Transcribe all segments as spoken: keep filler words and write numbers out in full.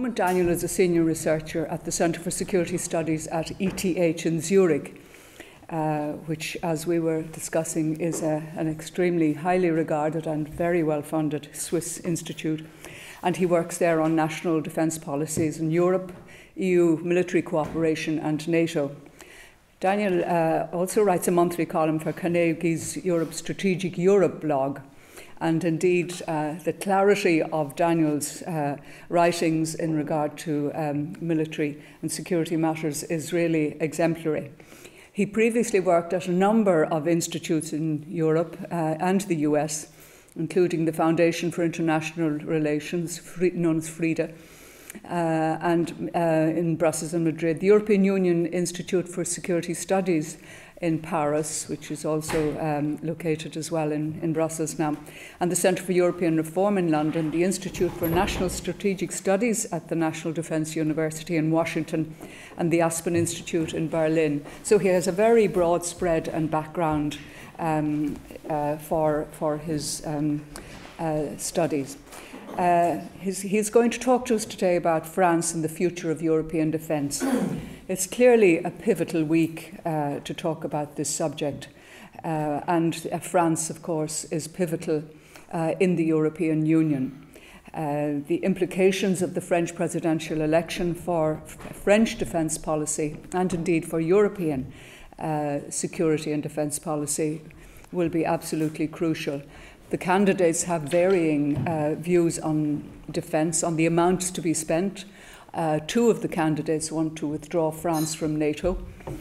moment, Daniel is a senior researcher at the Centre for Security Studies at E T H in Zurich, uh, which, as we were discussing, is a, an extremely highly regarded and very well-funded Swiss institute. And he works there on national defence policies in Europe, E U military cooperation and NATO. Daniel uh, also writes a monthly column for Carnegie's Europe Strategic Europe blog. And indeed, uh, the clarity of Daniel's uh, writings in regard to um, military and security matters is really exemplary. He previously worked at a number of institutes in Europe uh, and the U S, including the Foundation for International Relations, known as FRIDA, uh, and uh, in Brussels and Madrid, the European Union Institute for Security Studies in Paris, which is also um, located as well in, in Brussels now, and the Centre for European Reform in London, the Institute for National Strategic Studies at the National Defence University in Washington, and the Aspen Institute in Berlin. So he has a very broad spread and background um, uh, for, for his um, uh, studies. Uh, he's, he's going to talk to us today about France and the future of European defence. It's clearly a pivotal week uh, to talk about this subject, uh, and uh, France, of course, is pivotal uh, in the European Union. Uh, the implications of the French presidential election for f- French defence policy, and indeed for European uh, security and defence policy, will be absolutely crucial. The candidates have varying uh, views on defence, on the amounts to be spent. Uh, two of the candidates want to withdraw France from NATO.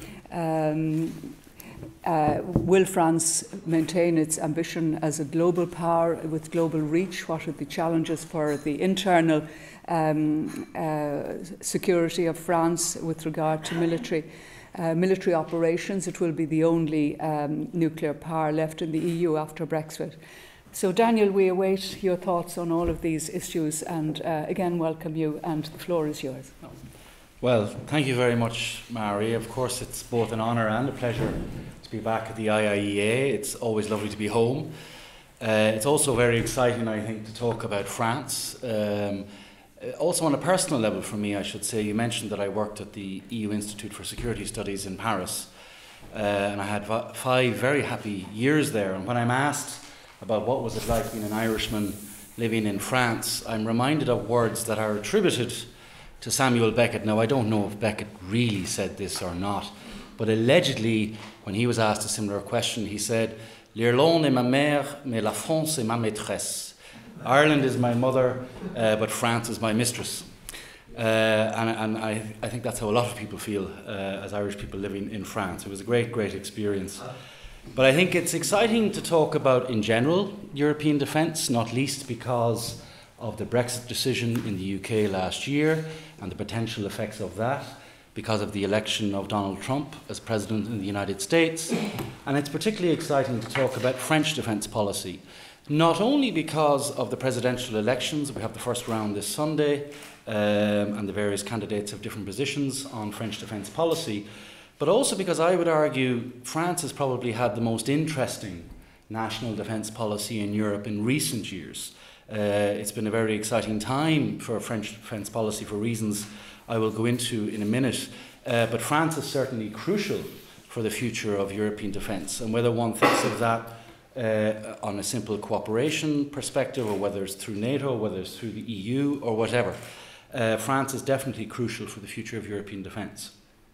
Um, uh, will France maintain its ambition as a global power with global reach? What are the challenges for the internal um, uh, security of France with regard to military uh, military operations? It will be the only um, nuclear power left in the E U after Brexit. So, Daniel, we await your thoughts on all of these issues, and uh, again, welcome you, and the floor is yours. Well, thank you very much, Mary. Of course, it's both an honour and a pleasure to be back at the I I E A. It's always lovely to be home. Uh, it's also very exciting, I think, to talk about France. Um, also on a personal level for me, I should say, you mentioned that I worked at the E U Institute for Security Studies in Paris, uh, and I had v- five very happy years there. And when I'm asked about what was it like being an Irishman living in France, I'm reminded of words that are attributed to Samuel Beckett. Now, I don't know if Beckett really said this or not, but allegedly, when he was asked a similar question, he said, "L'Irlande est ma mère, mais la France est ma maîtresse." Ireland is my mother, uh, but France is my mistress. Uh, and and I, I think that's how a lot of people feel uh, as Irish people living in France. It was a great, great experience. But I think it's exciting to talk about, in general, European defence, not least because of the Brexit decision in the U K last year and the potential effects of that, because of the election of Donald Trump as President in the United States. And it's particularly exciting to talk about French defence policy, not only because of the presidential elections. We have the first round this Sunday, um, and the various candidates have different positions on French defence policy, but also because I would argue France has probably had the most interesting national defence policy in Europe in recent years. Uh, it's been a very exciting time for French defence policy for reasons I will go into in a minute. Uh, but France is certainly crucial for the future of European defence. And whether one thinks of that uh, on a simple cooperation perspective, or whether it's through NATO, whether it's through the E U, or whatever, uh, France is definitely crucial for the future of European defence.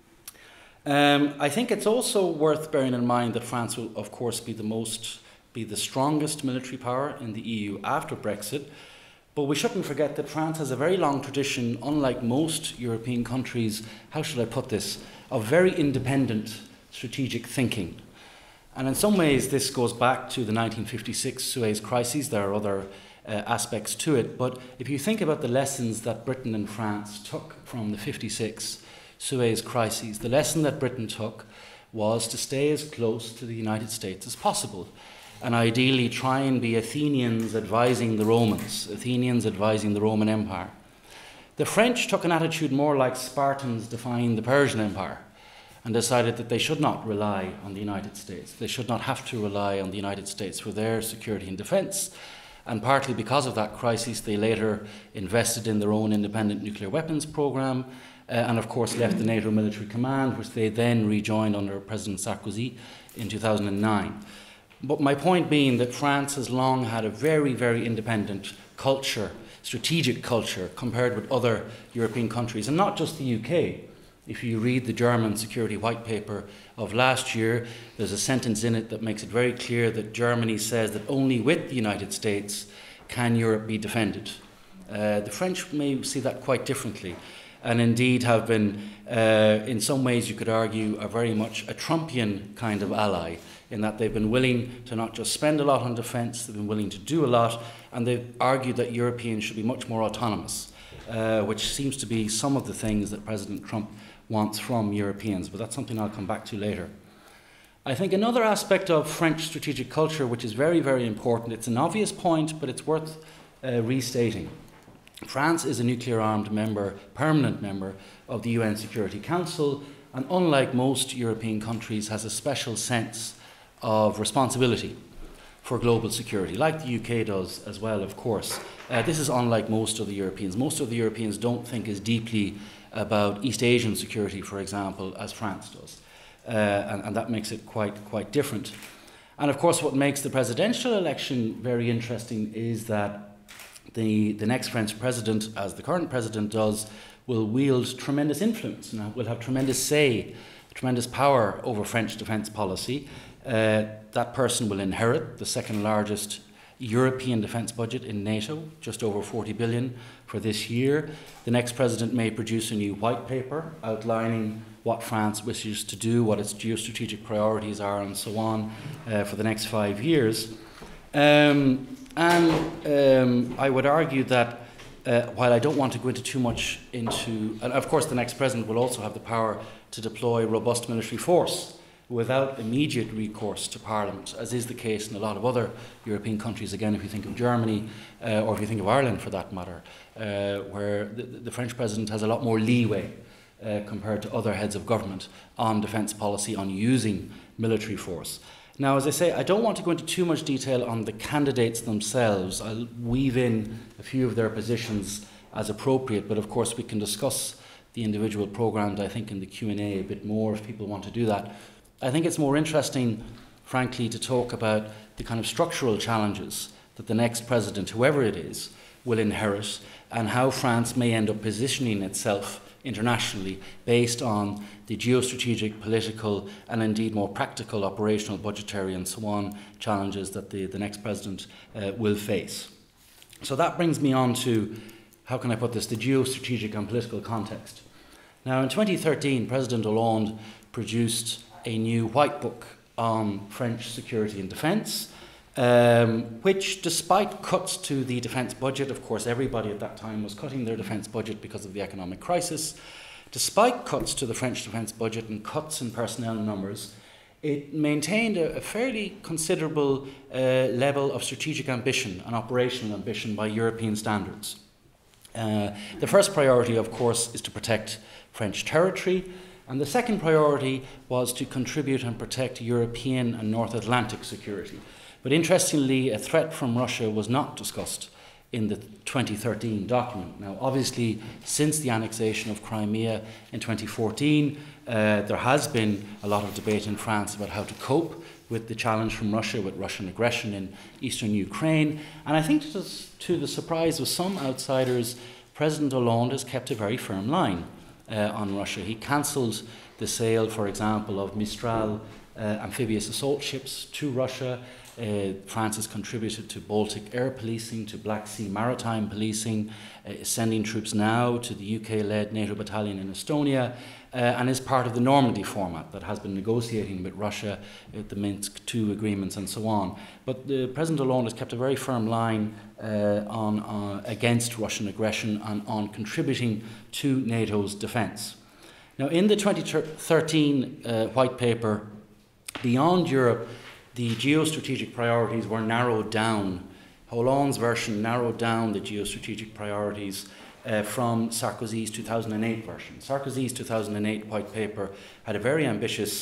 Um, I think it's also worth bearing in mind that France will, of course, be the most, be the strongest military power in the E U after Brexit. But we shouldn't forget that France has a very long tradition, unlike most European countries, how should I put this, of very independent strategic thinking. And in some ways, this goes back to the nineteen fifty-six Suez Crisis. There are other uh, aspects to it. But if you think about the lessons that Britain and France took from the fifty-six Suez Crises, the lesson that Britain took was to stay as close to the United States as possible, and ideally try and be Athenians advising the Romans, Athenians advising the Roman Empire. The French took an attitude more like Spartans defying the Persian Empire, and decided that they should not rely on the United States. They should not have to rely on the United States for their security and defence. And partly because of that crisis, they later invested in their own independent nuclear weapons program, uh, and of course left the NATO military command, which they then rejoined under President Sarkozy in two thousand nine. But my point being that France has long had a very, very independent culture, strategic culture, compared with other European countries, and not just the U K. If you read the German security white paper of last year, there's a sentence in it that makes it very clear that Germany says that only with the United States can Europe be defended. Uh, the French may see that quite differently, and indeed have been, uh, in some ways you could argue, a very much a Trumpian kind of ally, in that they've been willing to not just spend a lot on defence, they've been willing to do a lot, and they've argued that Europeans should be much more autonomous, uh, which seems to be some of the things that President Trump wants from Europeans, but that's something I'll come back to later. I think another aspect of French strategic culture, which is very, very important, it's an obvious point, but it's worth uh, restating. France is a nuclear-armed member, permanent member of the U N Security Council, and unlike most European countries, has a special sense of responsibility for global security, like the U K does as well, of course. Uh, this is unlike most of the Europeans. Most of the Europeans don't think as deeply about East Asian security, for example, as France does. Uh, and, and that makes it quite, quite different. And of course, what makes the presidential election very interesting is that the, the next French president, as the current president does, will wield tremendous influence and will have tremendous say, tremendous power over French defence policy. Uh, that person will inherit the second largest European defence budget in NATO, just over forty billion for this year. The next president may produce a new white paper outlining what France wishes to do, what its geostrategic priorities are, and so on uh, for the next five years. Um, and um, I would argue that uh, while I don't want to go into too much into, and of course the next president will also have the power to deploy robust military force without immediate recourse to Parliament, as is the case in a lot of other European countries, again, if you think of Germany, uh, or if you think of Ireland for that matter, uh, where the, the French president has a lot more leeway uh, compared to other heads of government on defence policy, on using military force. Now, as I say, I don't want to go into too much detail on the candidates themselves. I'll weave in a few of their positions as appropriate, but of course we can discuss the individual programmes, I think, in the Q and A a bit more if people want to do that. I think it's more interesting, frankly, to talk about the kind of structural challenges that the next president, whoever it is, will inherit, and how France may end up positioning itself internationally based on the geostrategic, political, and indeed more practical, operational, budgetary, and so on challenges that the, the next president uh, will face. So that brings me on to, how can I put this, the geostrategic and political context. Now, in twenty thirteen, President Hollande produced a new white book on French security and defence, um, which, despite cuts to the defence budget, of course everybody at that time was cutting their defence budget because of the economic crisis, despite cuts to the French defence budget and cuts in personnel numbers, it maintained a, a fairly considerable uh, level of strategic ambition and operational ambition by European standards. Uh, the first priority, of course, is to protect French territory, and the second priority was to contribute and protect European and North Atlantic security. But interestingly, a threat from Russia was not discussed in the twenty thirteen document. Now, obviously, since the annexation of Crimea in twenty fourteen, uh, there has been a lot of debate in France about how to cope with the challenge from Russia, with Russian aggression in eastern Ukraine. And I think to the, to the surprise of some outsiders, President Hollande has kept a very firm line uh, on Russia. He cancelled the sale, for example, of Mistral uh, amphibious assault ships to Russia. Uh, France has contributed to Baltic air policing, to Black Sea maritime policing, uh, is sending troops now to the U K-led NATO battalion in Estonia, uh, and is part of the Normandy format that has been negotiating with Russia, uh, the Minsk two agreements and so on. But uh, President Hollande has kept a very firm line uh, on, uh, against Russian aggression and on contributing to NATO's defence. Now, in the twenty thirteen uh, white paper, Beyond Europe, the geostrategic priorities were narrowed down. Hollande's version narrowed down the geostrategic priorities uh, from Sarkozy's two thousand eight version. Sarkozy's two thousand eight white paper had a very ambitious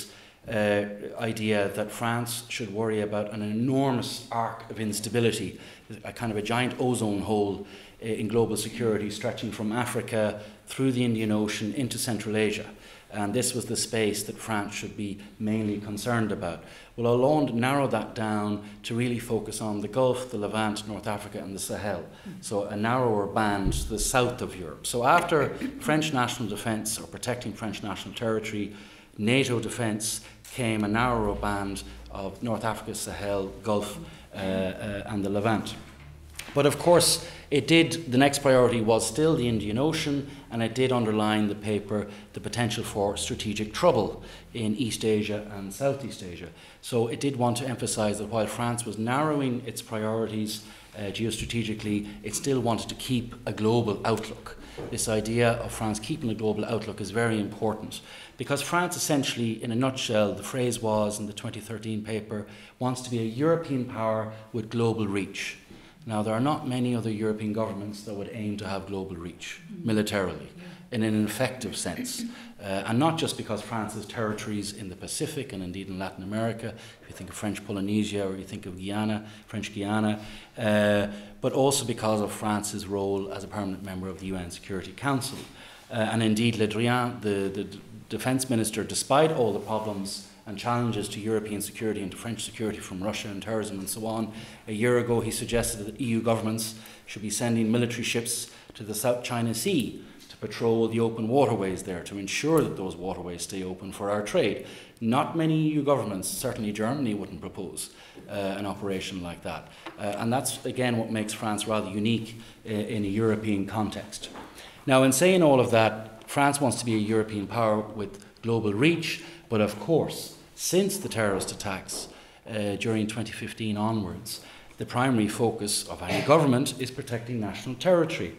uh, idea that France should worry about an enormous arc of instability, a kind of a giant ozone hole uh, in global security stretching from Africa through the Indian Ocean into Central Asia. And this was the space that France should be mainly concerned about. Well, Hollande narrowed that down to really focus on the Gulf, the Levant, North Africa and the Sahel. So a narrower band to the south of Europe. So after French national defence, or protecting French national territory, NATO defence, came a narrower band of North Africa, Sahel, Gulf uh, uh, and the Levant. But of course, it did, the next priority was still the Indian Ocean, and it did underline the paper the potential for strategic trouble in East Asia and Southeast Asia. So it did want to emphasise that while France was narrowing its priorities uh, geostrategically, it still wanted to keep a global outlook. This idea of France keeping a global outlook is very important, because France essentially, in a nutshell, the phrase was in the twenty thirteen paper, wants to be a European power with global reach. Now, there are not many other European governments that would aim to have global reach, militarily, in an effective sense. Uh, and not just because France has territories in the Pacific and indeed in Latin America, if you think of French Polynesia or you think of Guyana, French Guyana, uh, but also because of France's role as a permanent member of the U N Security Council. Uh, and indeed, Le Drian, the, the d- defence minister, despite all the problems and challenges to European security and to French security from Russia and terrorism and so on, a year ago he suggested that E U governments should be sending military ships to the South China Sea to patrol the open waterways there, to ensure that those waterways stay open for our trade. Not many E U governments, certainly Germany, wouldn't propose uh, an operation like that. Uh, and that's, again, what makes France rather unique uh, in a European context. Now, in saying all of that, France wants to be a European power with global reach, but of course, since the terrorist attacks uh, during twenty fifteen onwards, the primary focus of any government is protecting national territory.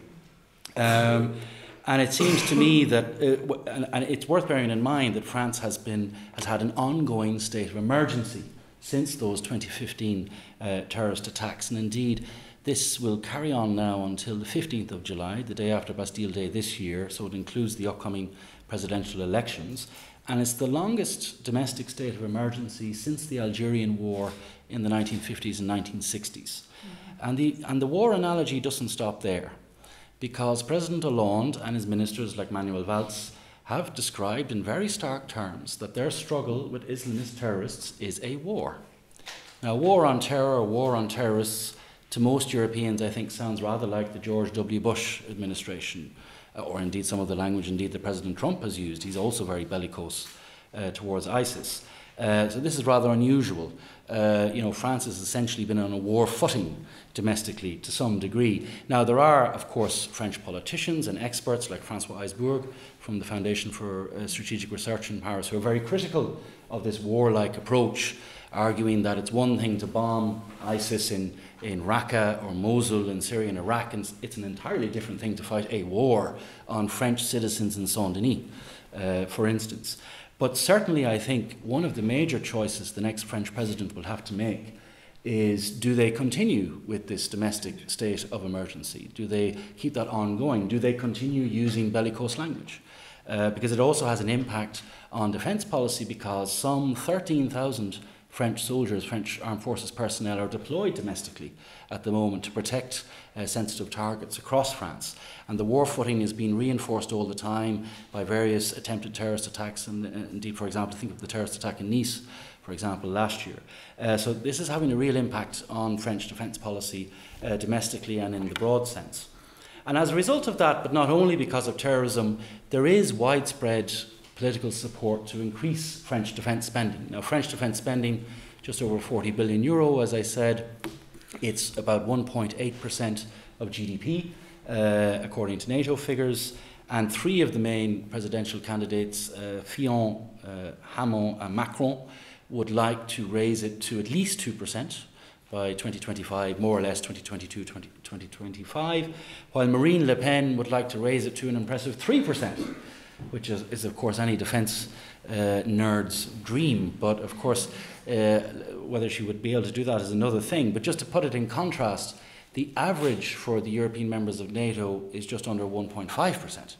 Um, and it seems to me that, uh, and, and it's worth bearing in mind that France has been has had an ongoing state of emergency since those twenty fifteen uh, terrorist attacks. And indeed, this will carry on now until the fifteenth of July, the day after Bastille Day this year, so it includes the upcoming presidential elections. And it's the longest domestic state of emergency since the Algerian War in the nineteen fifties and nineteen sixties. Mm-hmm. And the, and the war analogy doesn't stop there, because President Hollande and his ministers like Manuel Valls have described in very stark terms that their struggle with Islamist terrorists is a war. Now, war on terror or war on terrorists, to most Europeans, I think, sounds rather like the George W. Bush administration, or indeed some of the language indeed that President Trump has used. He's also very bellicose uh, towards ISIS. Uh, so this is rather unusual. Uh, you know, France has essentially been on a war footing domestically to some degree. Now, there are, of course, French politicians and experts like François Heisbourg from the Foundation for uh, Strategic Research in Paris who are very critical of this warlike approach, arguing that it's one thing to bomb ISIS in, in Raqqa or Mosul in Syria and Iraq, and it's an entirely different thing to fight a war on French citizens in Saint-Denis, uh, for instance. But certainly I think one of the major choices the next French president will have to make is, do they continue with this domestic state of emergency? Do they keep that ongoing? Do they continue using bellicose language? Uh, because it also has an impact on defence policy, because some thirteen thousand French soldiers, French armed forces personnel are deployed domestically at the moment to protect uh, sensitive targets across France. And the war footing is being reinforced all the time by various attempted terrorist attacks, and uh, indeed, for example, think of the terrorist attack in Nice, for example, last year. Uh, so this is having a real impact on French defence policy uh, domestically and in the broad sense. And as a result of that, but not only because of terrorism, there is widespread political support to increase French defence spending. Now, French defence spending, just over forty billion euro, as I said, it's about one point eight percent of G D P, uh, according to NATO figures, and three of the main presidential candidates, uh, Fillon, uh, Hamon and Macron, would like to raise it to at least two percent by twenty twenty-five, more or less twenty twenty-two to twenty twenty-five, while Marine Le Pen would like to raise it to an impressive three percent. Which is, is, of course, any defence uh, nerd's dream. But, of course, uh, whether she would be able to do that is another thing. But just to put it in contrast, The average for the European members of NATO is just under one point five percent.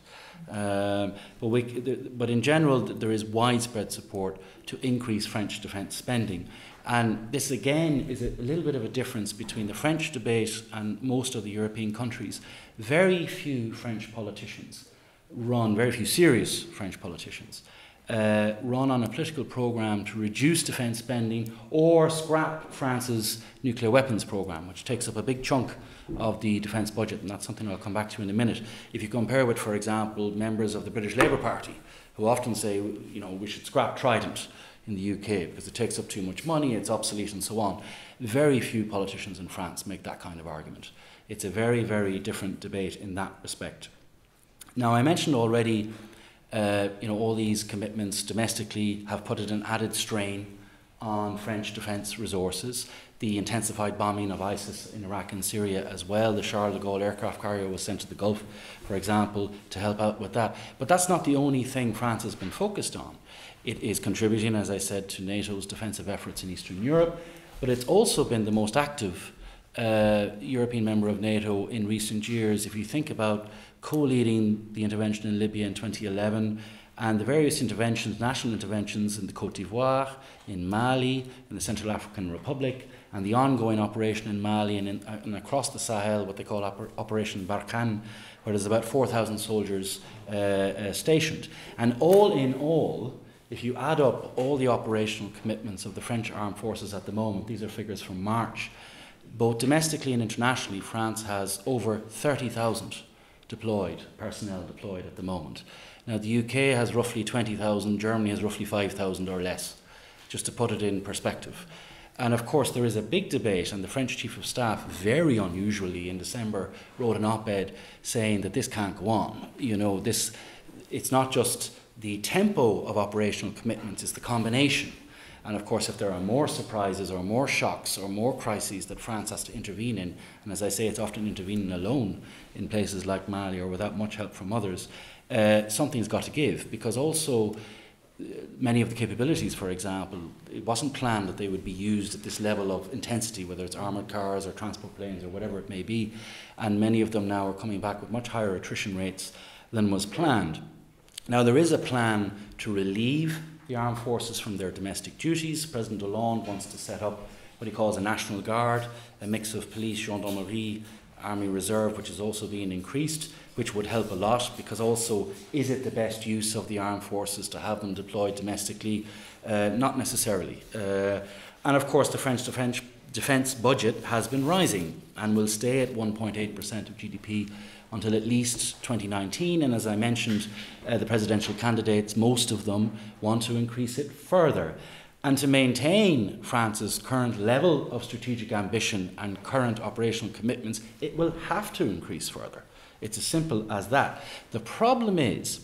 Um, but, we, but in general, there is widespread support to increase French defence spending. And this again is a little bit of a difference between the French debate and most of the European countries. Very few French politicians run, very few serious French politicians, uh, run on a political programme to reduce defence spending or scrap France's nuclear weapons programme, which takes up a big chunk of the defence budget, and that's something I'll come back to in a minute. If you compare with, for example, members of the British Labour Party, who often say, you know, we should scrap Trident in the U K because it takes up too much money, it's obsolete and so on. Very few politicians in France make that kind of argument. It's a very, very different debate in that respect. Now, I mentioned already, uh, you know, all these commitments domestically have put an added strain on French defence resources. The intensified bombing of ISIS in Iraq and Syria as well. The Charles de Gaulle aircraft carrier was sent to the Gulf, for example, to help out with that. But that's not the only thing France has been focused on. It is contributing, as I said, to NATO's defensive efforts in Eastern Europe, but it's also been the most active uh, European member of NATO in recent years. If you think about co-leading the intervention in Libya in twenty eleven, and the various interventions, national interventions in the Côte d'Ivoire, in Mali, in the Central African Republic, and the ongoing operation in Mali and, in, uh, and across the Sahel, what they call Oper- Operation Barkhane, where there's about four thousand soldiers uh, uh, stationed. And all in all, if you add up all the operational commitments of the French armed forces at the moment, these are figures from March, both domestically and internationally, France has over thirty thousand deployed, personnel deployed at the moment. Now, the U K has roughly twenty thousand, Germany has roughly five thousand or less, just to put it in perspective. And of course, there is a big debate, and the French Chief of Staff, very unusually in December, wrote an op-ed saying that this can't go on. You know, this, it's not just the tempo of operational commitments, it's the combination. And of course, if there are more surprises or more shocks or more crises that France has to intervene in, and as I say, it's often intervening alone in places like Mali or without much help from others, uh, something's got to give, because also uh, many of the capabilities, for example, it wasn't planned that they would be used at this level of intensity, whether it's armoured cars or transport planes or whatever it may be, and many of them now are coming back with much higher attrition rates than was planned. Now, there is a plan to relieve the armed forces from their domestic duties. President Hollande wants to set up what he calls a National Guard, a mix of police, gendarmerie, army reserve, which is also being increased, which would help a lot, because also, is it the best use of the armed forces to have them deployed domestically? Uh, not necessarily. Uh, and of course, the French defence, defence budget has been rising and will stay at one point eight percent of G D P until at least twenty nineteen, and as I mentioned, uh, the presidential candidates, most of them want to increase it further. And to maintain France's current level of strategic ambition and current operational commitments, it will have to increase further. It's as simple as that. The problem is,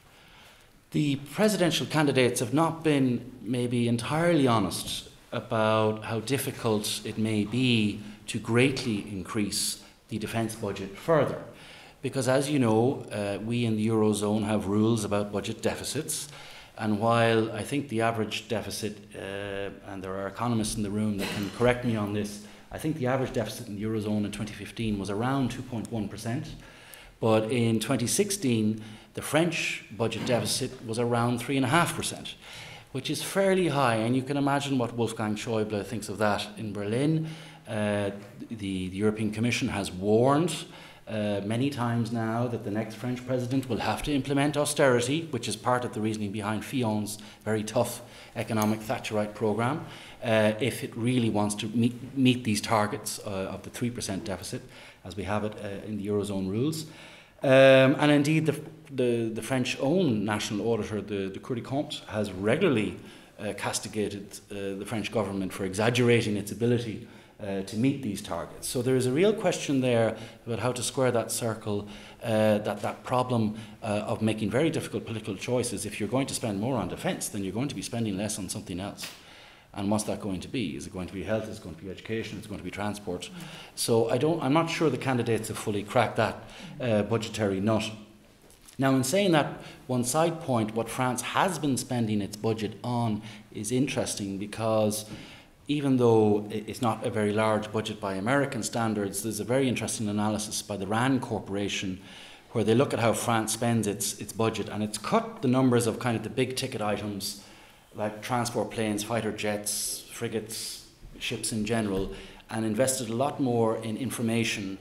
the presidential candidates have not been maybe entirely honest about how difficult it may be to greatly increase the defence budget further. Because as you know, uh, we in the Eurozone have rules about budget deficits, and while I think the average deficit, uh, and there are economists in the room that can correct me on this, I think the average deficit in the Eurozone in twenty fifteen was around two point one percent, but in twenty sixteen the French budget deficit was around three point five percent, which is fairly high, and you can imagine what Wolfgang Schäuble thinks of that in Berlin. Uh, the, the European Commission has warned Uh, many times now that the next French president will have to implement austerity, which is part of the reasoning behind Fillon's very tough economic Thatcherite programme, uh, if it really wants to meet, meet these targets uh, of the three percent deficit, as we have it uh, in the Eurozone rules. Um, and indeed, the, the, the French own national auditor, the, the Cour des Comptes, has regularly uh, castigated uh, the French government for exaggerating its ability Uh, to meet these targets. So there is a real question there about how to square that circle, uh, that, that problem uh, of making very difficult political choices. If you're going to spend more on defence, then you're going to be spending less on something else. And what's that going to be? Is it going to be health? Is it going to be education? Is it going to be transport? So I don't, I'm not sure the candidates have fully cracked that uh, budgetary nut. Now, in saying that, one side point, what France has been spending its budget on is interesting, because even though it's not a very large budget by American standards, there's a very interesting analysis by the RAND Corporation where they look at how France spends its, its budget, and it's cut the numbers of kind of the big ticket items like transport planes, fighter jets, frigates, ships in general, and invested a lot more in information,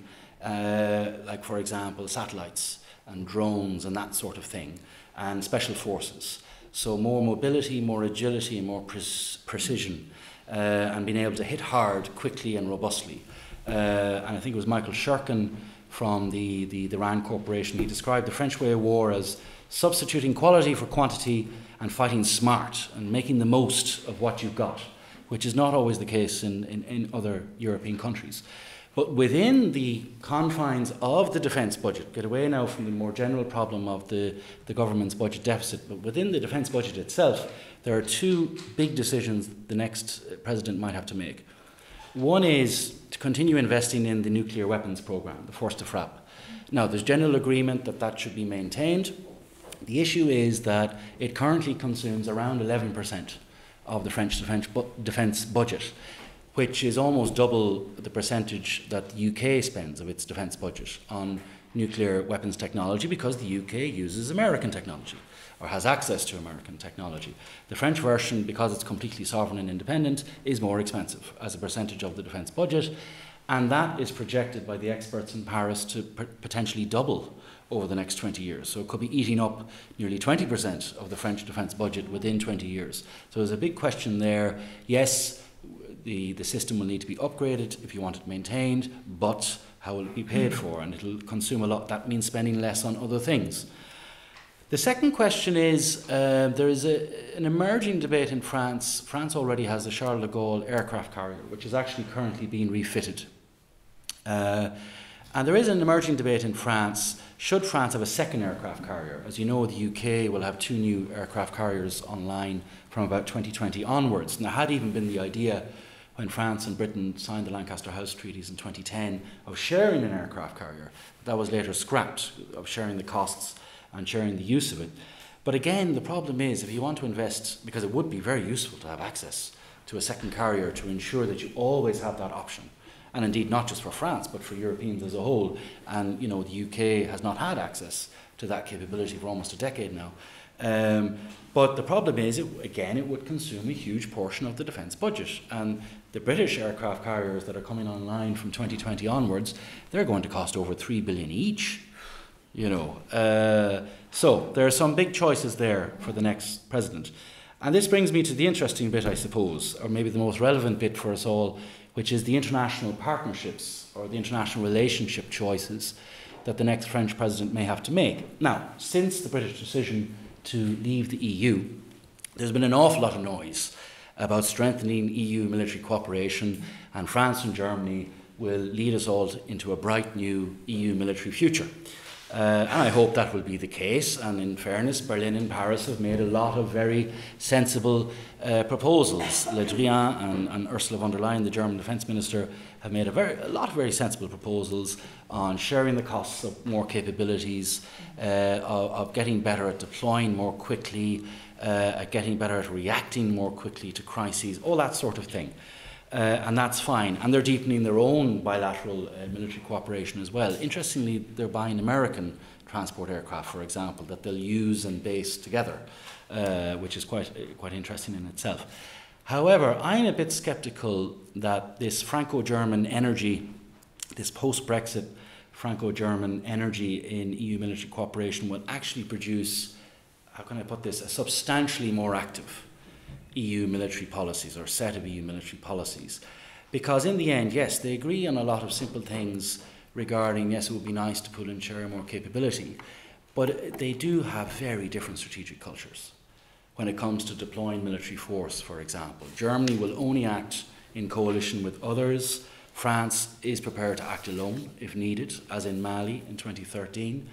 uh, like for example satellites and drones and that sort of thing, and special forces. So more mobility, more agility, more pre precision, uh, and being able to hit hard, quickly and robustly. Uh, and I think it was Michael Shirkin from the, the, the RAND Corporation, he described the French way of war as substituting quality for quantity and fighting smart and making the most of what you've got, which is not always the case in, in, in other European countries. But within the confines of the defence budget, get away now from the more general problem of the, the government's budget deficit, but within the defence budget itself, there are two big decisions the next president might have to make. One is to continue investing in the nuclear weapons programme, the force de frappe. Now, there's general agreement that that should be maintained. The issue is that it currently consumes around eleven percent of the French defence, bu defence budget, which is almost double the percentage that the U K spends of its defence budget on nuclear weapons technology, because the U K uses American technology or has access to American technology. The French version, because it's completely sovereign and independent, is more expensive as a percentage of the defence budget, and that is projected by the experts in Paris to potentially double over the next twenty years. So it could be eating up nearly twenty percent of the French defence budget within twenty years. So there's a big question there. Yes, the, the system will need to be upgraded if you want it maintained, but how will it be paid for? And it'll consume a lot. That means spending less on other things. The second question is, uh, there is a, an emerging debate in France. France already has the Charles de Gaulle aircraft carrier, which is actually currently being refitted. Uh, and there is an emerging debate in France, should France have a second aircraft carrier? As you know, the U K will have two new aircraft carriers online from about twenty twenty onwards. And there had even been the idea when France and Britain signed the Lancaster House treaties in twenty ten of sharing an aircraft carrier. That was later scrapped, of sharing the costs and sharing the use of it. But again, the problem is, if you want to invest, because it would be very useful to have access to a second carrier to ensure that you always have that option, and indeed not just for France but for Europeans as a whole, and you know the U K has not had access to that capability for almost a decade now. Um, but the problem is, it, again, it would consume a huge portion of the defence budget, and the British aircraft carriers that are coming online from twenty twenty onwards, they're going to cost over three billion each. You know, uh, so there are some big choices there for the next president. And this brings me to the interesting bit, I suppose, or maybe the most relevant bit for us all, which is the international partnerships or the international relationship choices that the next French president may have to make. Now, since the British decision to leave the E U, there's been an awful lot of noise about strengthening E U military cooperation, and France and Germany will lead us all into a bright new E U military future. Uh, and I hope that will be the case. And in fairness, Berlin and Paris have made a lot of very sensible uh, proposals. Le Drian and, and Ursula von der Leyen, the German defence minister, have made a, very, a lot of very sensible proposals on sharing the costs of more capabilities, uh, of, of getting better at deploying more quickly, uh, at getting better at reacting more quickly to crises, all that sort of thing. Uh, and that's fine. And they're deepening their own bilateral uh, military cooperation as well. Interestingly, they're buying American transport aircraft, for example, that they'll use and base together, uh, which is quite, uh, quite interesting in itself. However, I'm a bit sceptical that this Franco-German energy, this post-Brexit Franco-German energy in E U military cooperation will actually produce, how can I put this, a substantially more active E U military policies, or set of E U military policies. Because in the end, yes, they agree on a lot of simple things regarding, yes, it would be nice to pull and share more capability, but they do have very different strategic cultures when it comes to deploying military force, for example. Germany will only act in coalition with others. France is prepared to act alone if needed, as in Mali in twenty thirteen.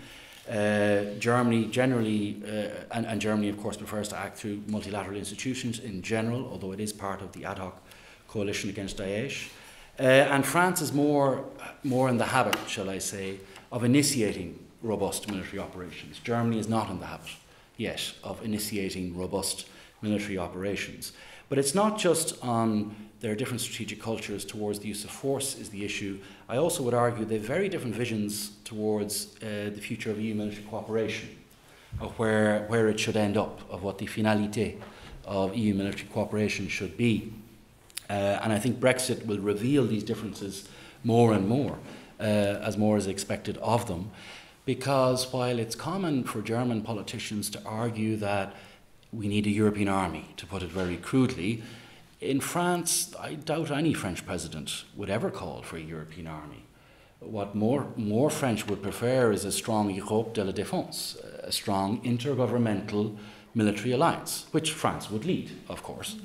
Uh, Germany generally, uh, and, and Germany of course prefers to act through multilateral institutions in general, although it is part of the ad hoc coalition against Daesh. Uh, and France is more, more in the habit, shall I say, of initiating robust military operations. Germany is not in the habit yet of initiating robust military operations. But it's not just on their different strategic cultures towards the use of force is the issue. I also would argue they have very different visions towards uh, the future of E U military cooperation, of where, where it should end up, of what the finalité of E U military cooperation should be. Uh, and I think Brexit will reveal these differences more and more, uh, as more is expected of them, because while it's common for German politicians to argue that we need a European army, to put it very crudely, in France, I doubt any French president would ever call for a European army. What more, more French would prefer is a strong Europe de la Défense, a strong intergovernmental military alliance, which France would lead, of course.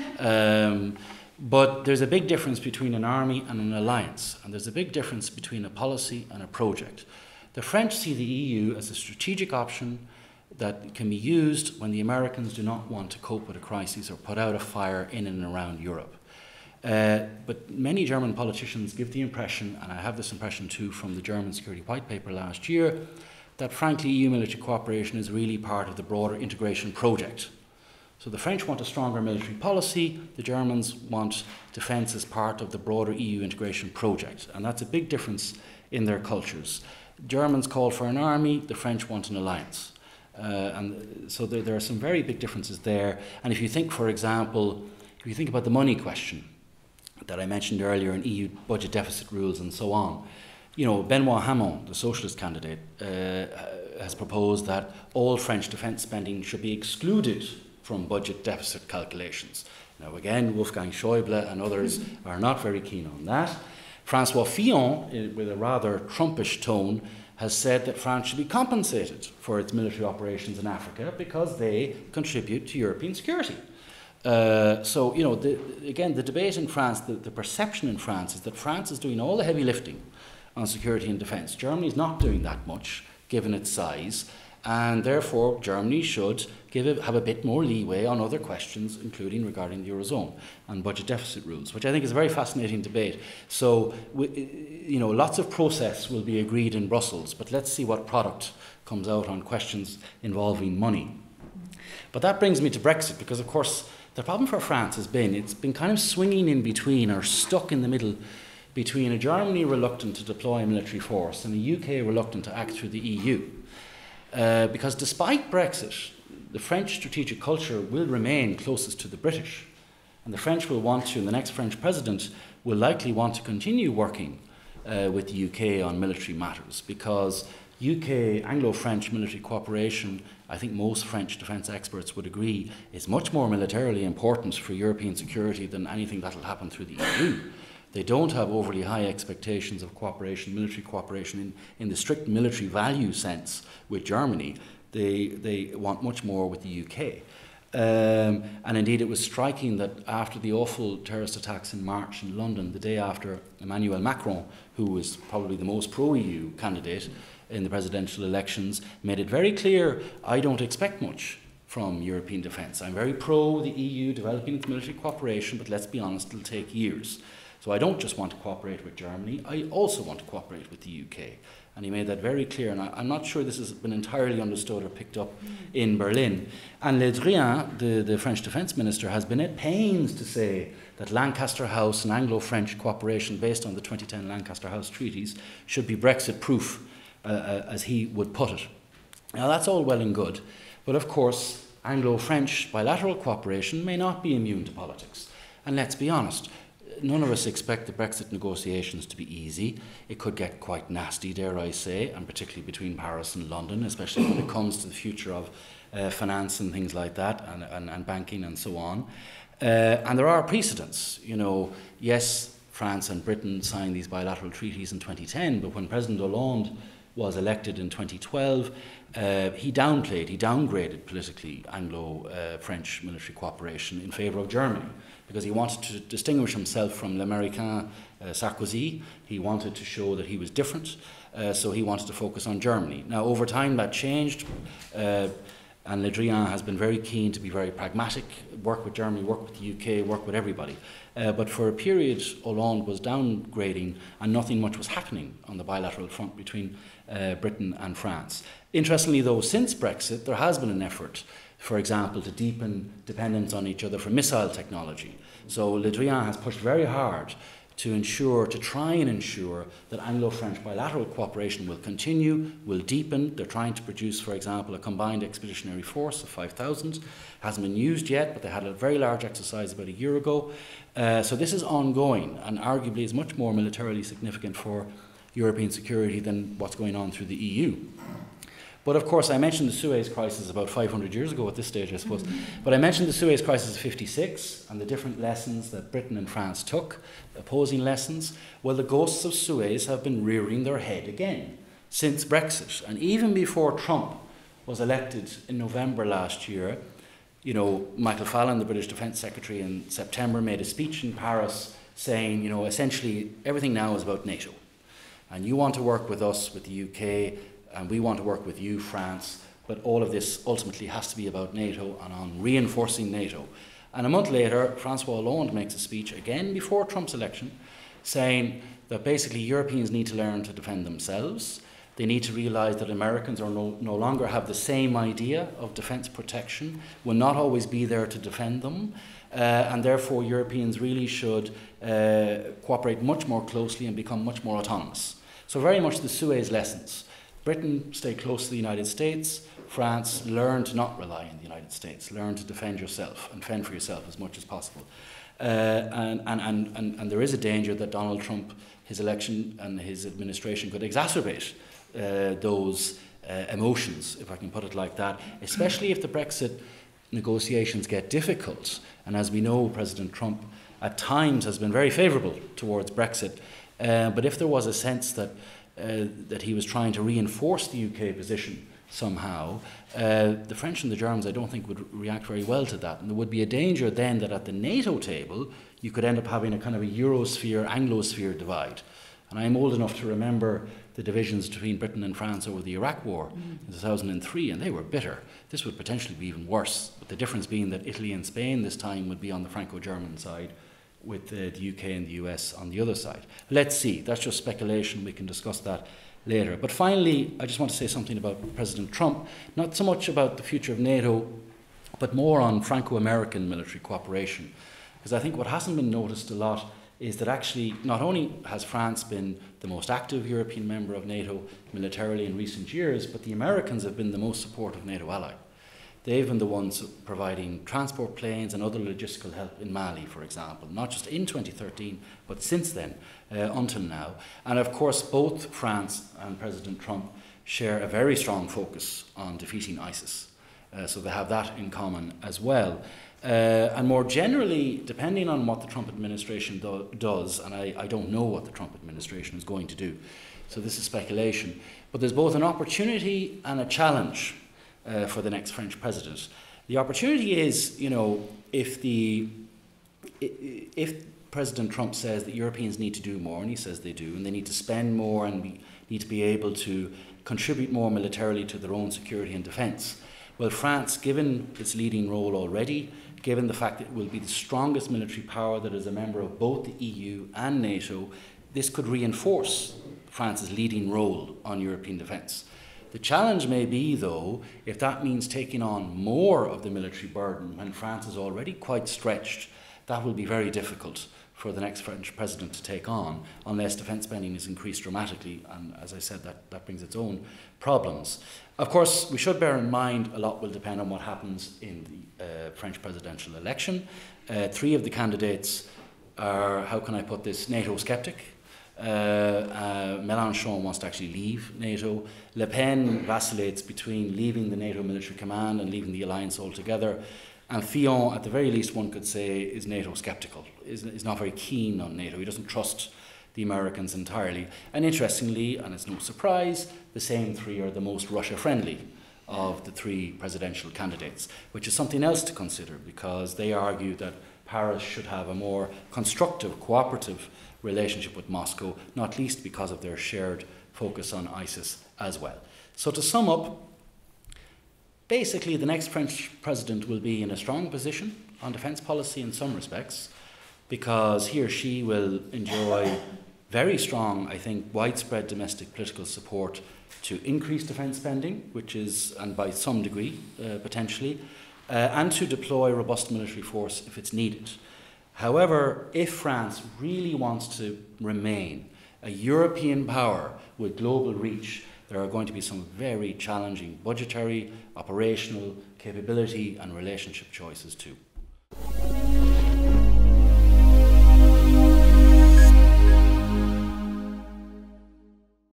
Um, but there's a big difference between an army and an alliance, and there's a big difference between a policy and a project. The French see the E U as a strategic option that can be used when the Americans do not want to cope with a crisis or put out a fire in and around Europe. Uh, but many German politicians give the impression, and I have this impression too from the German Security White Paper last year, that frankly E U military cooperation is really part of the broader integration project. So the French want a stronger military policy, the Germans want defence as part of the broader E U integration project, and that's a big difference in their cultures. Germans call for an army, the French want an alliance. Uh, and so there, there are some very big differences there. And if you think, for example, if you think about the money question that I mentioned earlier in E U budget deficit rules and so on, you know, Benoit Hamon, the socialist candidate, uh, has proposed that all French defence spending should be excluded from budget deficit calculations. Now again, Wolfgang Schäuble and others are not very keen on that. François Fillon, with a rather Trumpish tone, has said that France should be compensated for its military operations in Africa because they contribute to European security. Uh, so, you know, the, again, the debate in France, the, the perception in France is that France is doing all the heavy lifting on security and defence. Germany is not doing that much, given its size, and therefore Germany should give it, have a bit more leeway on other questions, including regarding the Eurozone and budget deficit rules, which I think is a very fascinating debate. So, we, you know, lots of process will be agreed in Brussels, but let's see what product comes out on questions involving money. But that brings me to Brexit, because of course the problem for France has been it's been kind of swinging in between, or stuck in the middle between a Germany reluctant to deploy a military force and a U K reluctant to act through the E U. Uh, because despite Brexit, the French strategic culture will remain closest to the British. And the French will want to, and the next French president will likely want to continue working uh, with the U K on military matters, because U K Anglo-French military cooperation, I think most French defence experts would agree, is much more militarily important for European security than anything that will happen through the E U. They don't have overly high expectations of cooperation, military cooperation in, in the strict military value sense with Germany. They, they want much more with the U K. Um, and indeed it was striking that after the awful terrorist attacks in March in London, the day after Emmanuel Macron, who was probably the most pro-E U candidate in the presidential elections, made it very clear, I don't expect much from European defence. I'm very pro the E U developing its military cooperation, but let's be honest, it'll take years. So I don't just want to cooperate with Germany, I also want to cooperate with the U K. And he made that very clear, and I, I'm not sure this has been entirely understood or picked up in Berlin. And Le Drian, the, the French defence minister, has been at pains to say that Lancaster House and Anglo-French cooperation based on the twenty ten Lancaster House treaties should be Brexit-proof, uh, as he would put it. Now that's all well and good, but of course Anglo-French bilateral cooperation may not be immune to politics. And let's be honest, none of us expect the Brexit negotiations to be easy. It could get quite nasty, dare I say, and particularly between Paris and London, especially when it comes to the future of uh, finance and things like that, and, and, and banking and so on. Uh, and there are precedents. You know, yes, France and Britain signed these bilateral treaties in twenty ten, but when President Hollande was elected in twenty twelve, uh, he downplayed, he downgraded politically Anglo-French uh, military cooperation in favour of Germany, because he wanted to distinguish himself from l'Américain uh, Sarkozy. He wanted to show that he was different, uh, so he wanted to focus on Germany. Now, over time that changed, uh, and Le Drian has been very keen to be very pragmatic, work with Germany, work with the U K, work with everybody. Uh, but for a period, Hollande was downgrading, and nothing much was happening on the bilateral front between uh, Britain and France. Interestingly, though, since Brexit, there has been an effort for example, to deepen dependence on each other for missile technology. So Le Drian has pushed very hard to ensure, to try and ensure that Anglo-French bilateral cooperation will continue, will deepen. They're trying to produce, for example, a combined expeditionary force of five thousand. Hasn't been used yet, but they had a very large exercise about a year ago. Uh, so this is ongoing and arguably is much more militarily significant for European security than what's going on through the E U. But of course, I mentioned the Suez Crisis about five hundred years ago at this stage, I suppose. Mm-hmm. But I mentioned the Suez Crisis of fifty-six and the different lessons that Britain and France took, opposing lessons. Well, the ghosts of Suez have been rearing their head again since Brexit. And even before Trump was elected in November last year, you know, Michael Fallon, the British Defence Secretary, in September made a speech in Paris saying, you know, essentially everything now is about NATO. And you want to work with us, with the U K, and we want to work with you, France, but all of this ultimately has to be about NATO and on reinforcing NATO. And a month later, Francois Hollande makes a speech again before Trump's election saying that basically Europeans need to learn to defend themselves. They need to realise that Americans are no, no longer have the same idea of defence protection, will not always be there to defend them, uh, and therefore Europeans really should uh, cooperate much more closely and become much more autonomous. So very much the Suez lessons. Britain, stay close to the United States. France, learn to not rely on the United States. Learn to defend yourself and fend for yourself as much as possible. Uh, and, and, and, and, and there is a danger that Donald Trump, his election and his administration could exacerbate uh, those uh, emotions, if I can put it like that, especially if the Brexit negotiations get difficult. And as we know, President Trump at times has been very favourable towards Brexit. Uh, but if there was a sense that Uh, that he was trying to reinforce the U K position somehow, uh, the French and the Germans I don't think would react very well to that. And there would be a danger then that at the NATO table you could end up having a kind of a Eurosphere, Anglosphere divide. And I'm old enough to remember the divisions between Britain and France over the Iraq War mm. in two thousand three, and they were bitter. This would potentially be even worse, but the difference being that Italy and Spain this time would be on the Franco-German side, with uh, the U K and the U S on the other side. Let's see, that's just speculation, we can discuss that later. But finally, I just want to say something about President Trump, not so much about the future of NATO, but more on Franco-American military cooperation. Because I think what hasn't been noticed a lot is that actually not only has France been the most active European member of NATO militarily in recent years, but the Americans have been the most supportive NATO ally. They've been the ones providing transport planes and other logistical help in Mali, for example, not just in twenty thirteen, but since then, uh, until now. And of course, both France and President Trump share a very strong focus on defeating ISIS. Uh, so they have that in common as well. Uh, and more generally, depending on what the Trump administration do- does, and I, I don't know what the Trump administration is going to do, so this is speculation, but there's both an opportunity and a challenge Uh, for the next French president. The opportunity is, you know, if the if President Trump says that Europeans need to do more, and he says they do, and they need to spend more and be, need to be able to contribute more militarily to their own security and defence. Well, France, given its leading role already, given the fact that it will be the strongest military power that is a member of both the E U and NATO, this could reinforce France's leading role on European defence. The challenge may be, though, if that means taking on more of the military burden when France is already quite stretched, that will be very difficult for the next French president to take on unless defence spending is increased dramatically, and as I said, that, that brings its own problems. Of course, we should bear in mind a lot will depend on what happens in the uh, French presidential election. Uh, three of the candidates are, how can I put this, NATO sceptic. Uh, uh, Mélenchon wants to actually leave NATO. Le Pen vacillates between leaving the NATO military command and leaving the alliance altogether. And Fillon, at the very least, one could say, is NATO sceptical, is, is not very keen on NATO. He doesn't trust the Americans entirely. And interestingly, and it's no surprise, the same three are the most Russia-friendly of the three presidential candidates, which is something else to consider, because they argue that Paris should have a more constructive, cooperative relationship with Moscow, not least because of their shared focus on ISIS as well. So to sum up, basically the next French president will be in a strong position on defence policy in some respects, because he or she will enjoy very strong, I think, widespread domestic political support to increase defence spending, which is, and by some degree, uh, potentially, uh, and to deploy robust military force if it's needed. However, if France really wants to remain a European power with global reach, there are going to be some very challenging budgetary, operational, capability and relationship choices too.